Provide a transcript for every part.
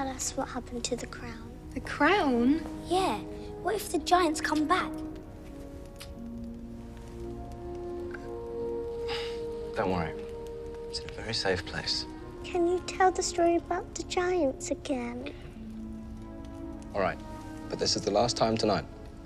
tell us what happened to the crown? The crown? Yeah. What if the giants come back? Don't worry. It's in a very safe place. Can you tell the story about the giants again? All right, but this is the last time tonight.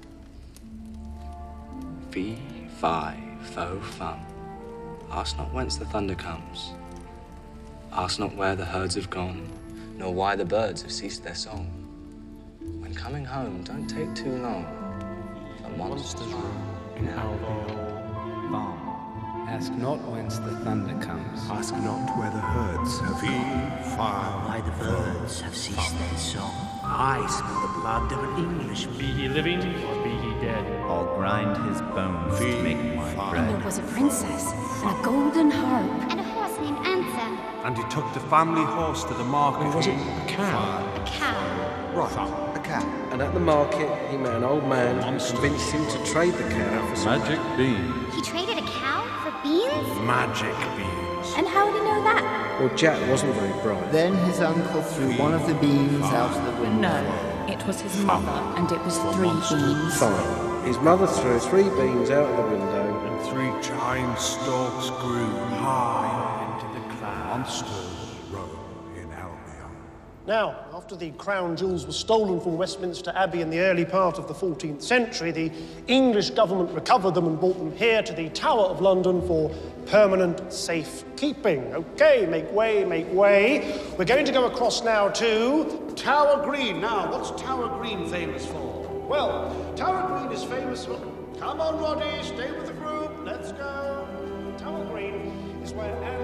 Fee, fi, fo, fum. Ask not whence the thunder comes. Ask not where the herds have gone, nor why the birds have ceased their song. When coming home, don't take too long. For monsters roam in Albion Farm. Ask not whence the thunder comes. Ask not where the herds have gone. Why the birds have ceased their song. I smell the blood of an Englishman. Be he living or be he dead. I'll grind his bones to make my bread. And there was a princess, and a golden harp. And a horse named Answer. And he took the family horse to the market. Was it a cow? A cow. Right, a cow. And at the market, he met an old man who convinced him to trade the cow for some Magic beans. He traded a cow for beans? Magic beans. And how did he know that? Well, Jack wasn't very bright. Then his uncle threw one of the beans out of the window. No, it was his mother, and it was 3 beans. Fine. His mother threw 3 beans out of the window. And 3 giant stalks grew high into the clouds. Monsters roam in Albion. Now, after the crown jewels were stolen from Westminster Abbey in the early part of the 14th century, the English government recovered them and brought them here to the Tower of London for permanent safekeeping. OK, make way, make way. We're going to go across now to Tower Green. Now, what's Tower Green famous for? Well, Tower Green is famous for... Come on, Roddy, stay with the group. Let's go. Tower Green is where...